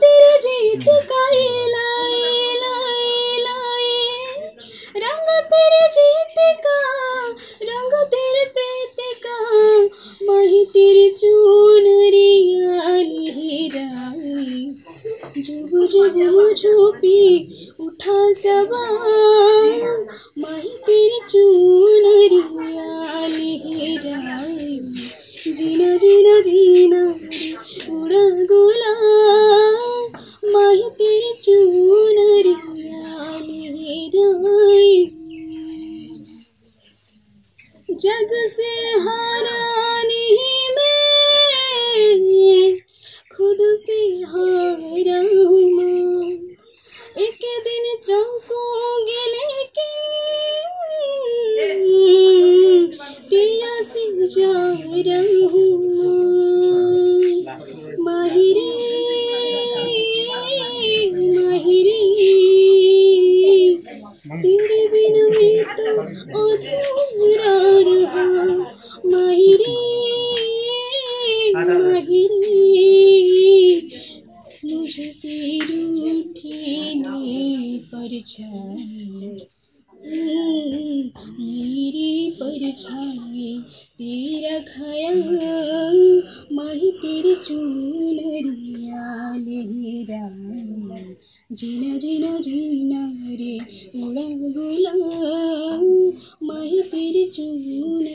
तेरे जीत का ये लाए लाए लाए, रंग तेरे जीत का, रंग तेरे प्रीत का, माही तेरी चुनरिया लहराए, जब जब मुझो पे उठा सबा, माही तेरी चुनरिया लहराए, जीना जीना जीना रे उड़ा गुलाल, माही तेरी चुनरिया लहराए। जग से हारा नहीं मैं, खुद से हारा हूँ मैं, एक दिन चमकूंगी लेकिन तेरा से जा रहा हूँ माहिरे माहिरे, तेरे बिना मैं तो अधूरा रहा माहिरे माहिरे, मुझसे रूठी ने परछाई, मेरी परछाई तेरा ख्याल, माही तेरी चुनरिया लहराए, जीना जीना जीना रे उड़ा गुलाल, माही तेरी चुनरिया